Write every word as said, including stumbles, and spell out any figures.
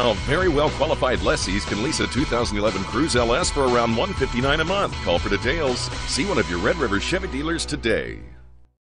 Now, very well-qualified lessees can lease a two thousand eleven Cruze L S for around one hundred fifty-nine dollars a month. Call for details. See one of your Red River Chevy dealers today.